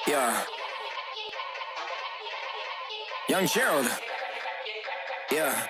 Yeah. Young Gerald. Yeah.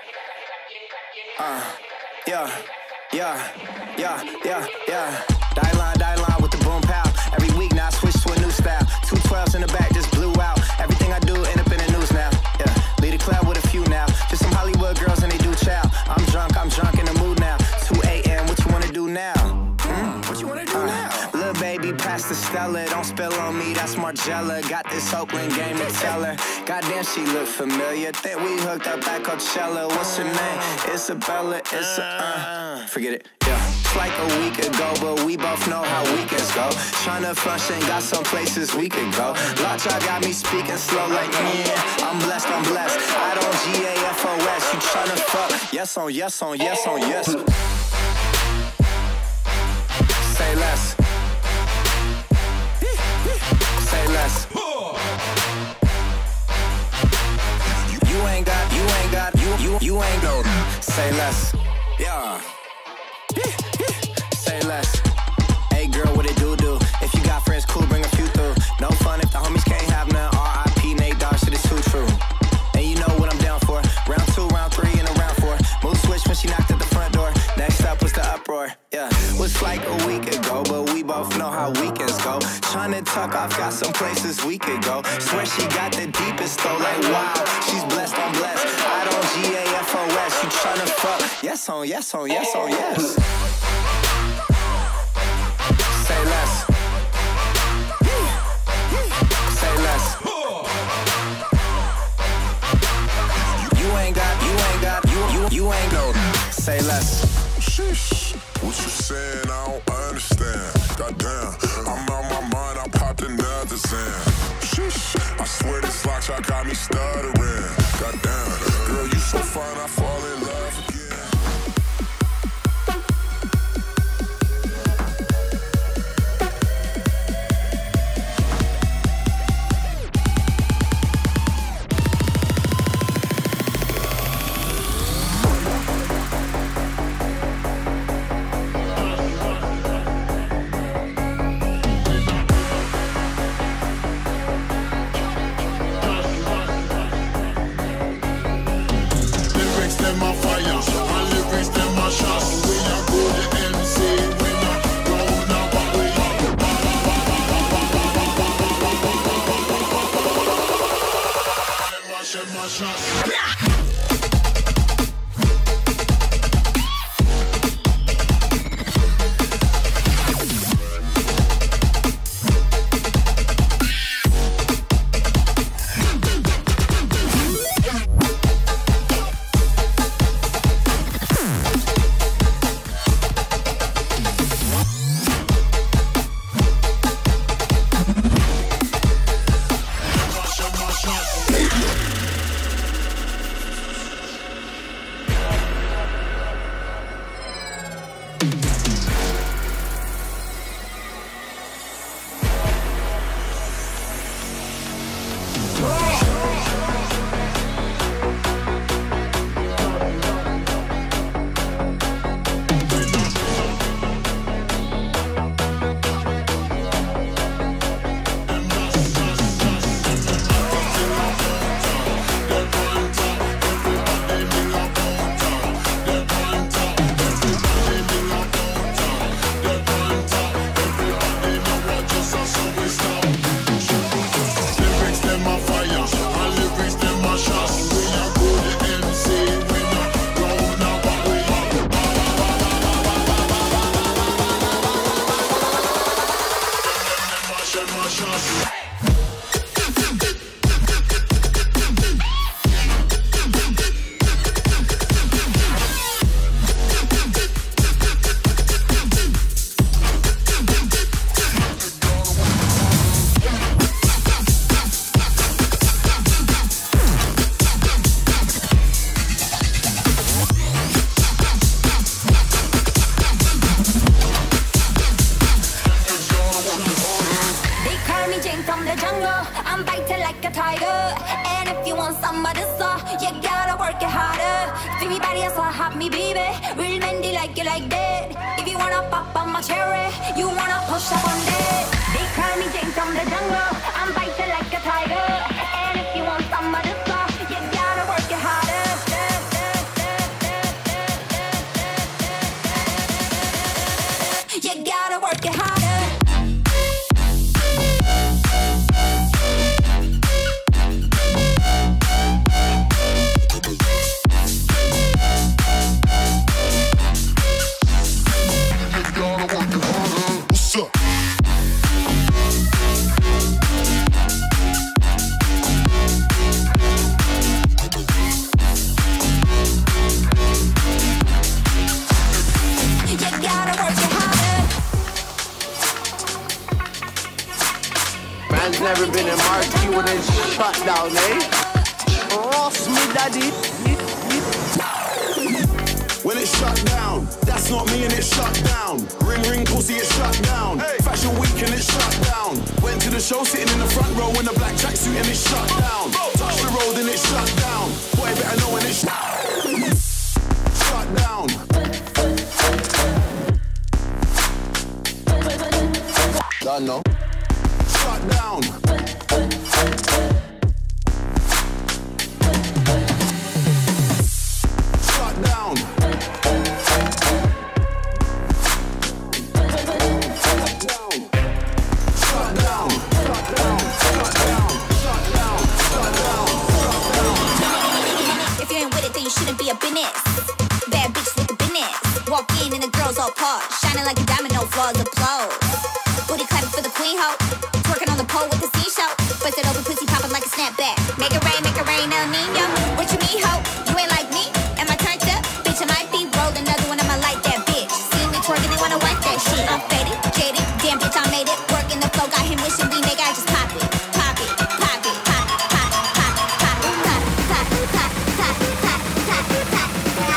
Yeah. Die line with the boom pow. Every week now I switch to a new style. 212s in the back just blew out. Everything I do end up in the news now. Yeah. Lead a club with a few now. Just some Hollywood girls and they do chow. I'm drunk in the mood now. 2 a.m. What you wanna do now? What you wanna do now? Little baby, pass the Stella. Don't spill on me, that's Margella. Got this Oakland game to tell her. Goddamn, she look familiar. Think we hooked up at Coachella. What's her name? Isabella. Forget it. Yeah. It's like a week ago, but we both know how weekends go. Tryna function, got some places we could go. Lockjaw got me speaking slow like, yeah, I'm blessed. I don't GAFOS, you tryna fuck. Yes on yes. Say less. Say less. You ain't go. Say less. Yeah. Say less. Hey girl, what it do? If you got friends, cool, bring a few through. No fun if the homies can't have none. R.I.P. Nate Dogg, shit is too true. And you know what I'm down for. Round 2, round 3, and a round 4. Mood switch when she knocked at the front door. Next up was the uproar. Yeah, was like a week ago, but we both know how weekends go. Tryna tuck off, got some places we could go. Swear she got the deepest though, like wow, she's blessed, I'm blessed. I don't GAFOS, you tryna fuck. Yes on yes. Say less. Say less. You ain't go. Say less. Sheesh. What you saying? I don't understand. Goddamn, I'm out my mind. I popped another Zan. Sheesh. I swear this lockshot got me stuttering. Goddamn, girl, you so fine. I fall in love again. Everybody else will have me, baby. Real Mendy like you like that. If you wanna pop on my cherry, you wanna push up on that. They call me Jane from the jungle. I'm biting. You gotta work it harder. Never been in marquee when it's shut down, eh? Ross me daddy. When it's shut down, that's not me and it's shut down. Ring ring pussy, it's shut down. Hey. Fashion week and it's shut down. Went to the show sitting in the front row in a black tracksuit and it's shut down. Touch the road and it's shut down. Boy better know when it's shut down. Don't know. Shut down. Shut down. If you ain't with it, then you shouldn't be a business. Bad bitch with the business. Walk in and the girls all paused, shining like a diamond, no flaws, applause. Booty clapping for the queen hoe, twerking on the pole with the seashell. Busted open pussy popping like a snapback. Make it rain, El Nino. What you mean, ho? You ain't like me? Am I turned up? Bitch, I might be rolled another one. I'ma like that bitch. See me twerking, they wanna wipe that shit. I'm faded, jaded, damn bitch, I made it. Working the flow, got him wishing me, nigga, I just pop it, pop it, pop it, pop, pop, pop, pop, pop, pop, pop, pop, pop, pop,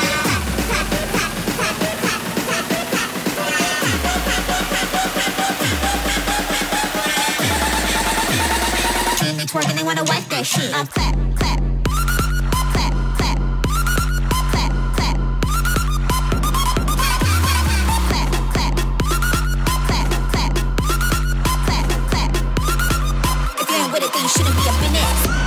twerking, they wanna wipe that shit. I'm clap, clap, clap, clap, clap, clap, clap, clap, clap, clap, clap, clap. If you ain't with it, then you shouldn't be up in it.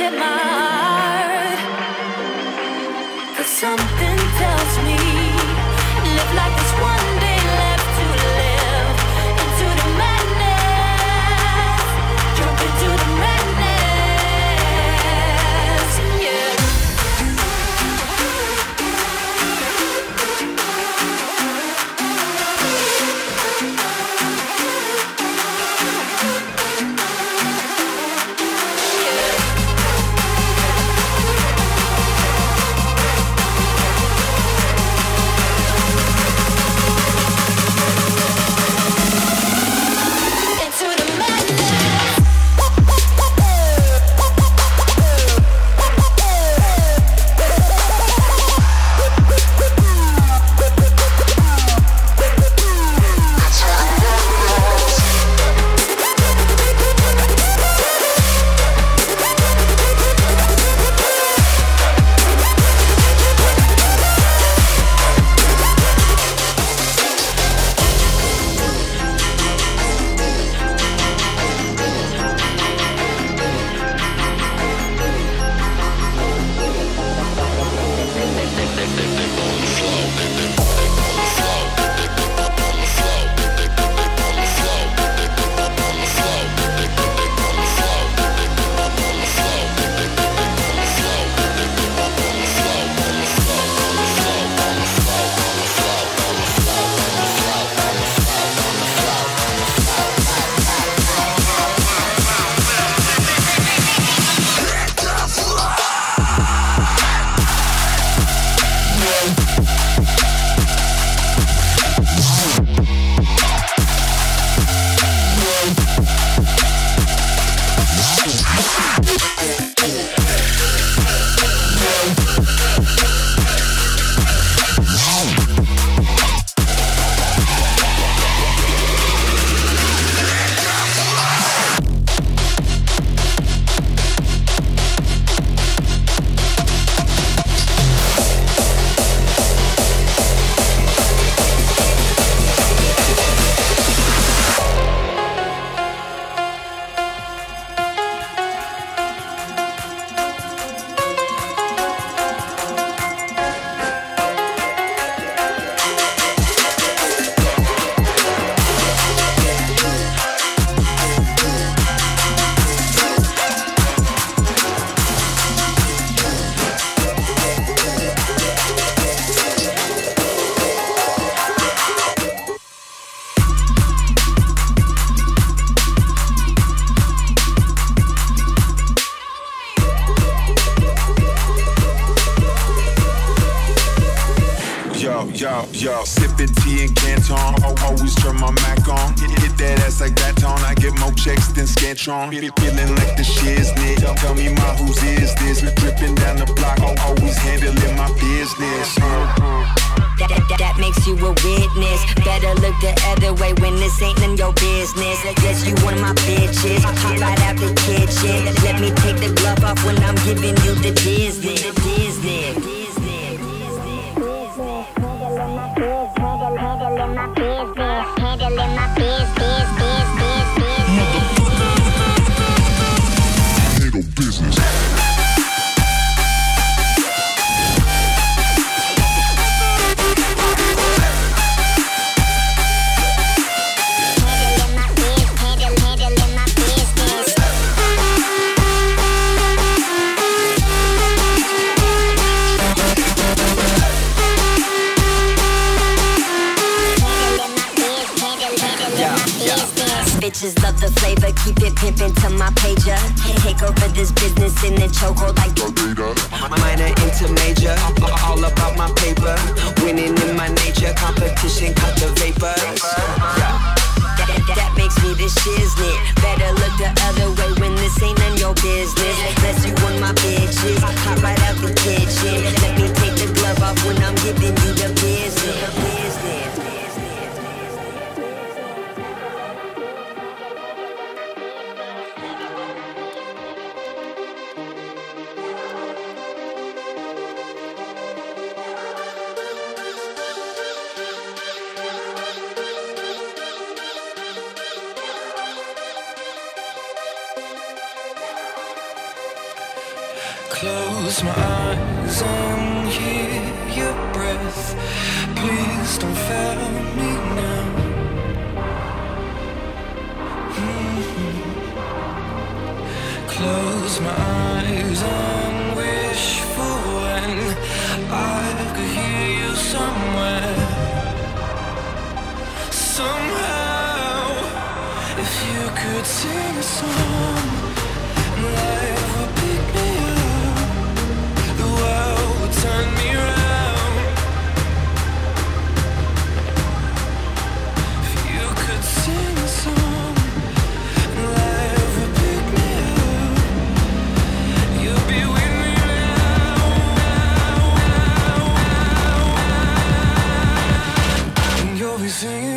in my heart. 'Cause something tells me live like there's one day left to live. Into the madness, jump into the madness, yeah. Yo, sipping tea and Canton, always turn my Mac on. Hit that ass like that tone, I get more checks than Scantron. Feeling like the shiznit, tell me my whose is this? Dripping down the block, always handling my business. That makes you a witness. Better look the other way when this ain't none your business. I guess you one of my bitches. Hop right out the kitchen. Let me take the glove off when I'm giving you the business. Handling my business. Handle business. Bitches love the flavor, keep it pimpin' to my pager. Take over this business in the chokehold like minor into major. All about my paper, winning in my nature. Competition cut the vapors. That makes me the shiznit. Better look the other way when this ain't none your business. Unless you want my bitches, hop right out the kitchen. Let me take the glove off when I'm giving you the business. Close my eyes and hear your breath. Please don't fail me now. Close my eyes and wish for when I could hear you somewhere. Somehow, if you could sing a song, life would pick me up, the world would turn me around. If you could sing a song, life would pick me up, you'll be with me now, and you'll be singing.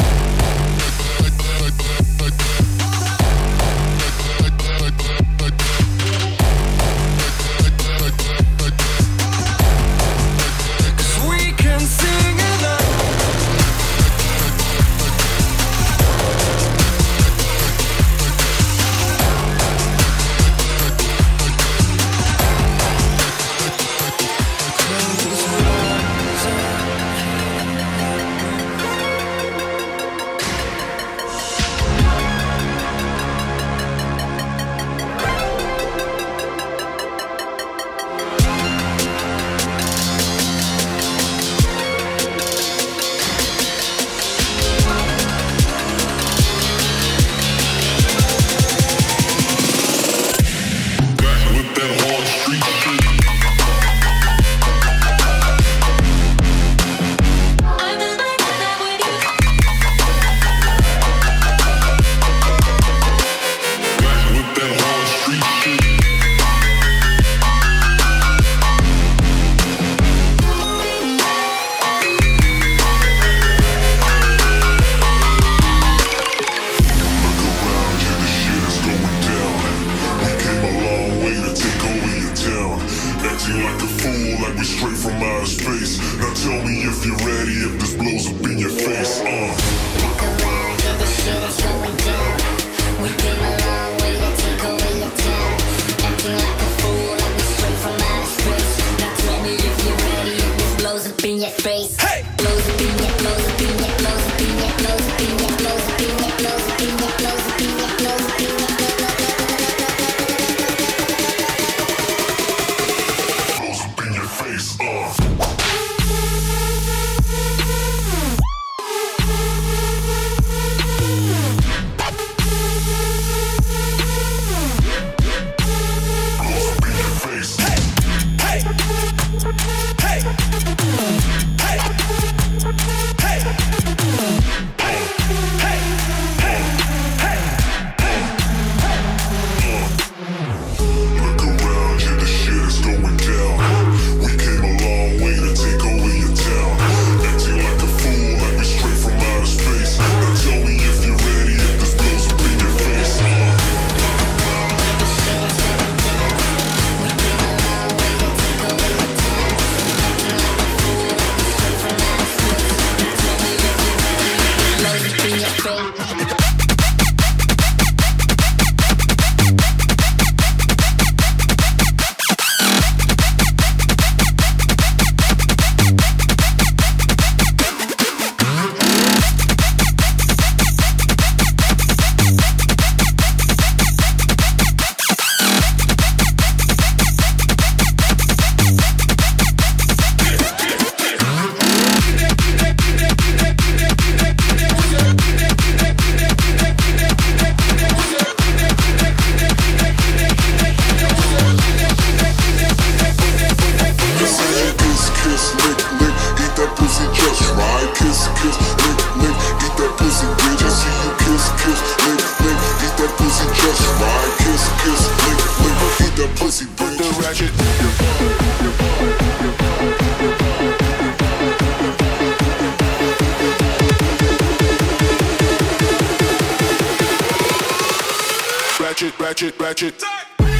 Ratchet.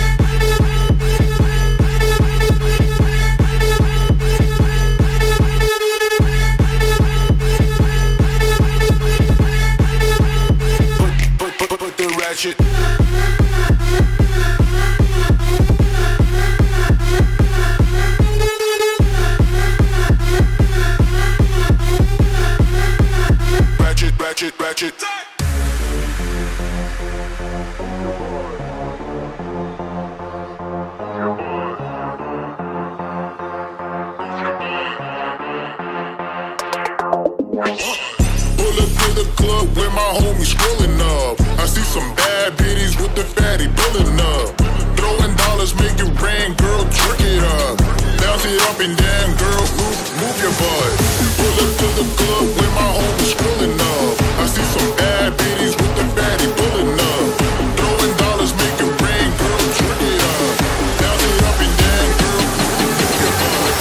Put the ratchet. with my homies scrolling up. I see some bad bitties with the fatty pulling up. Throwing dollars, make it rain, girl, trick it up. Bounce it up and down, girl, move your butt. Pull up to the club with my homies scrolling up. I see some bad bitties with the fatty pulling up. Throwing dollars, make it rain, girl, trick it up. Bounce it up and down, girl, move your butt.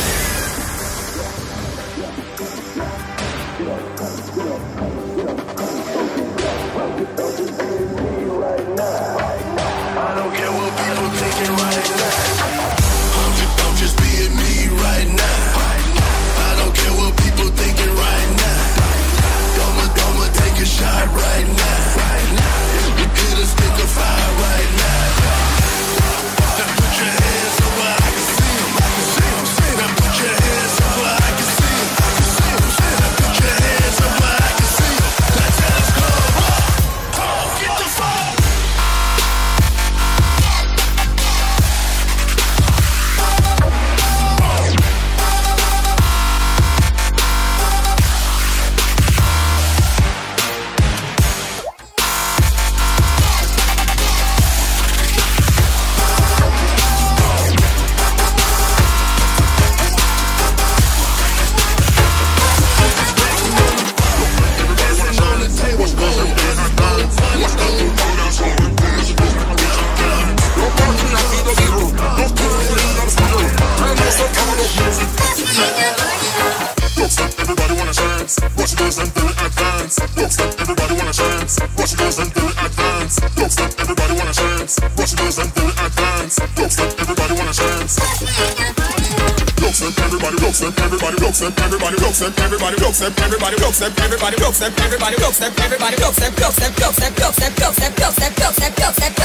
I don't care what people thinking right now. I'm just being me right now. I don't care what people thinking right now. I'ma take a shot right now. Hit a stick of fire right now. Now put your hands up where I can see 'em. Now put your hands up where I can see 'em. Now put your hands up where I can see 'em. Now tell us go. Get the fuck. Everybody want a chance. Watch it goes and feel it advance. Looks like everybody want a chance. Watch it goes and feel it advance. Looks like everybody want a chance. Watch it goes and feel it advance. Looks like everybody want a chance. Looks like everybody looks like everybody looks like everybody looks like everybody looks like everybody looks like everybody looks like everybody looks like everybody looks like looks like looks like looks like looks like looks like looks like looks like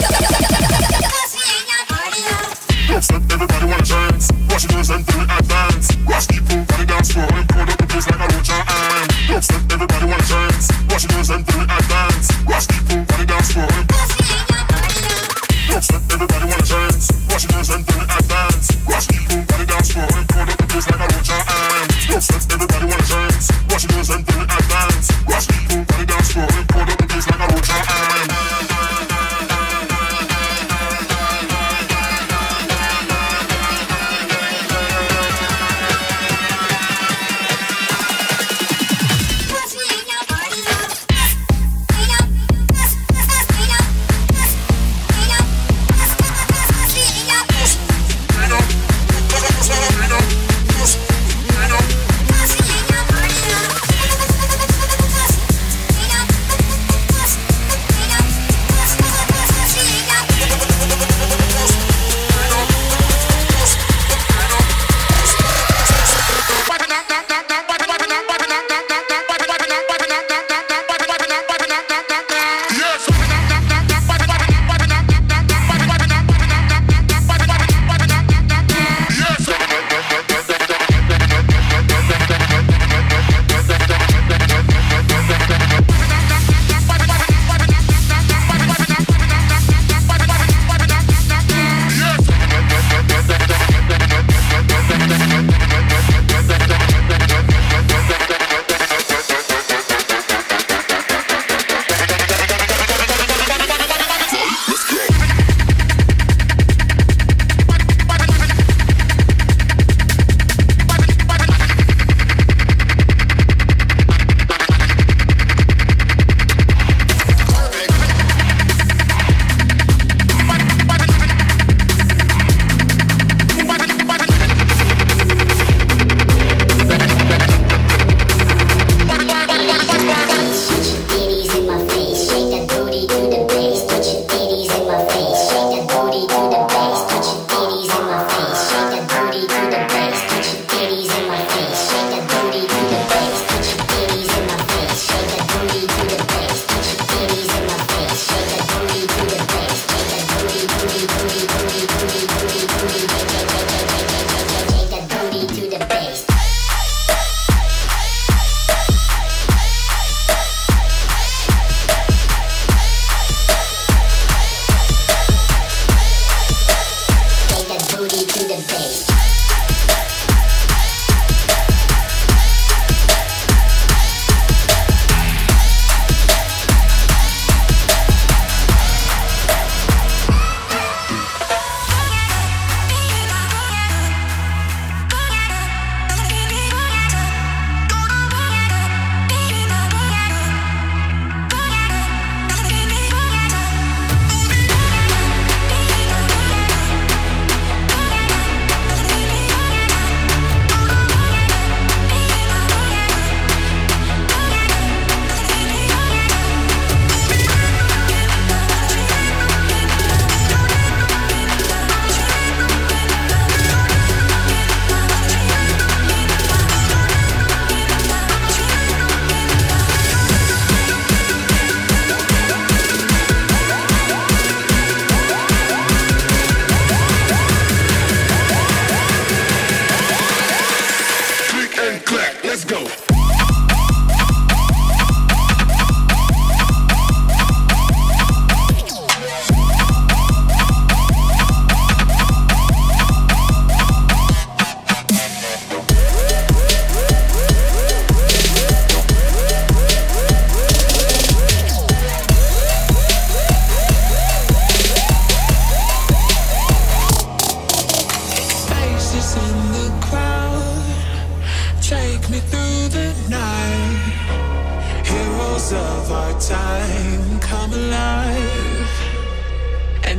looks like everybody want a chance. Watch it goes and feel it advance. Watch people running down slow and pull up the place like a roach and looks like everybody want a chance. Watch it goes and feel it advance. Watch people running down slow and looks like everybody want a chance. Watch it goes and feel it advance. Watch people running down slow and pull up the place like a roach and looks like everybody want a chance. Watch it goes and feel it advance. Watch people running down slow and pull up the place like a roach and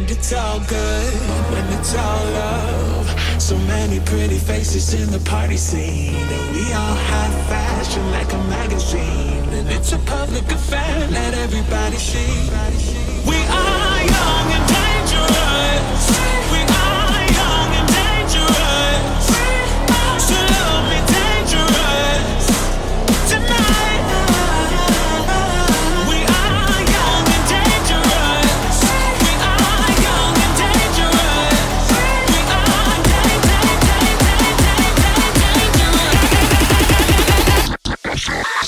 it's all good, when it's all love. So many pretty faces in the party scene, and we all have fashion like a magazine. And it's a public affair, let everybody see. We are young and dangerous. We are young and dangerous. So love me dangerous tonight. We are young and dangerous. We are young and dangerous. We are dangerous.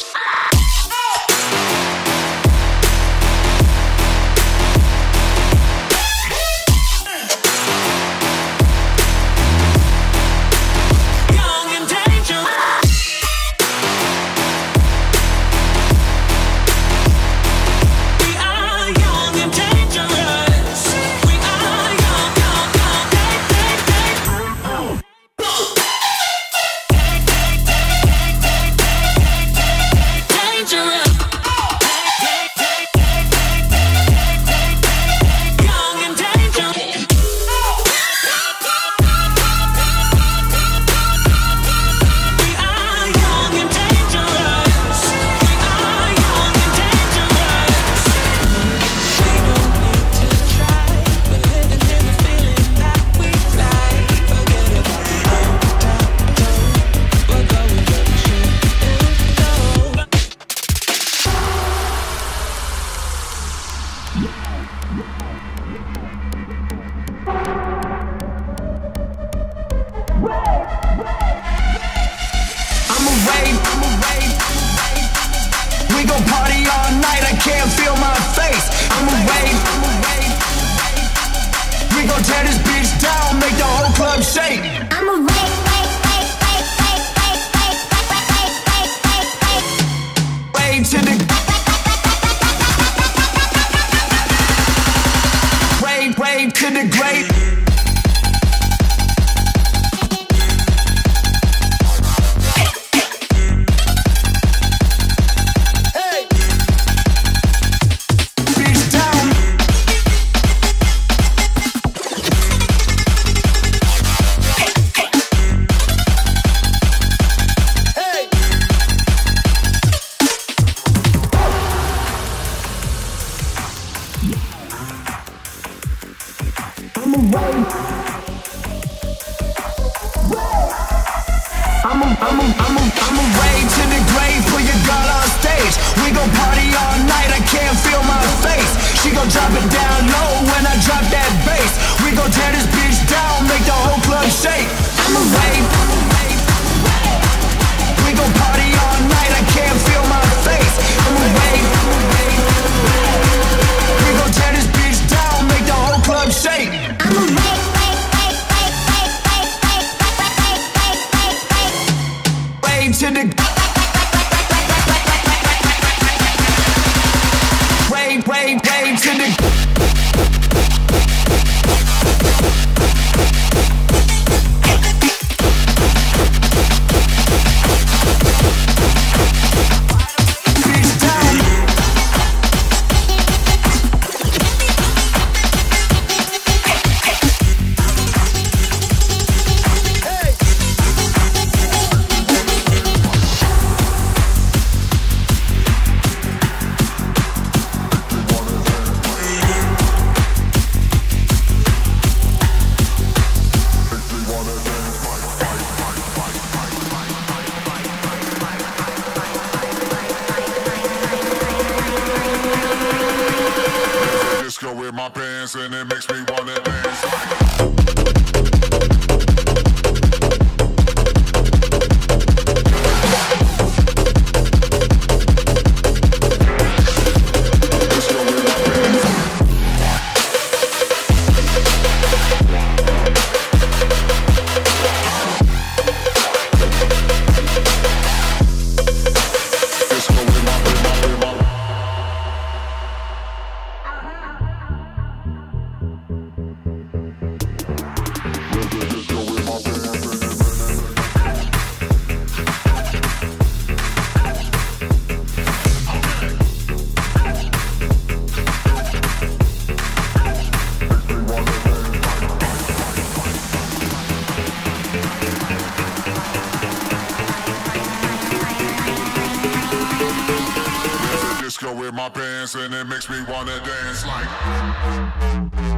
this and it makes me wanna dance like.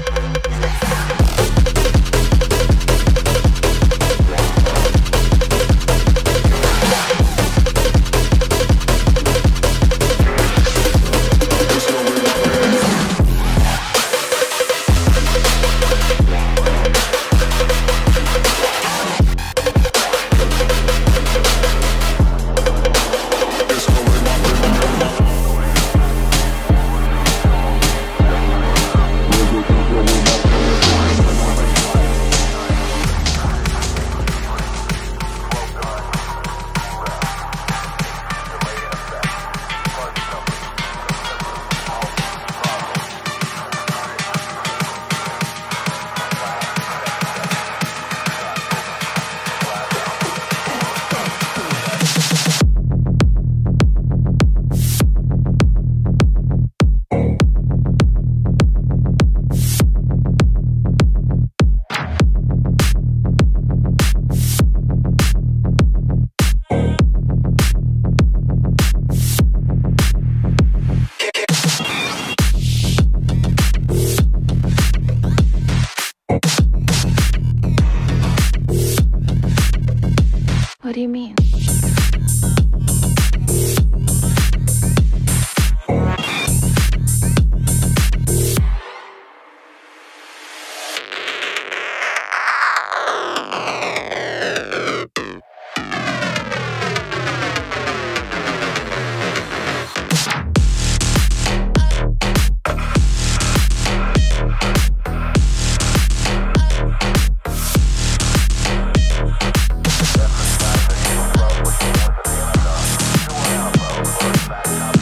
What do you mean?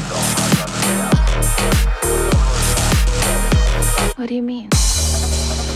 What do you mean?